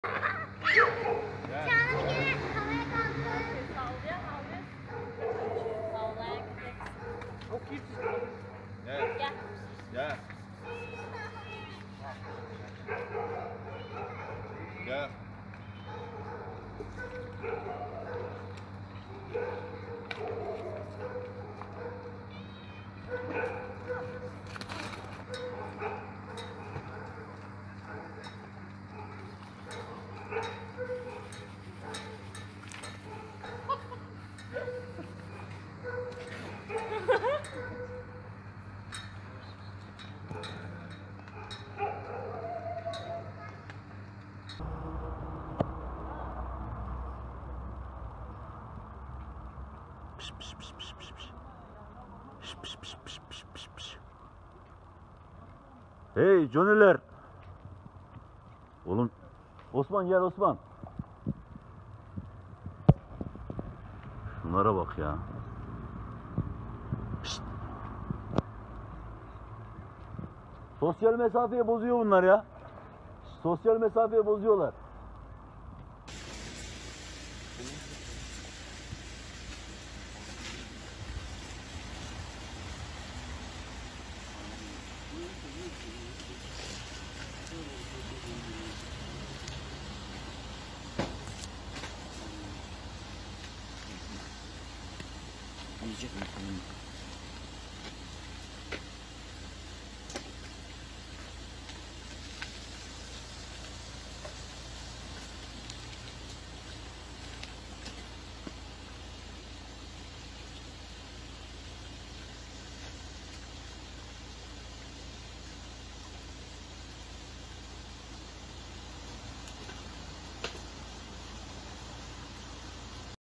Gel. Gel. Hey Johnny'ler. Oğlum Osman gel Osman. Şunlara bak ya. Pişt. Sosyal mesafeyi bozuyor bunlar ya. Sosyal mesafeyi bozuyorlar. Yiyecek mi?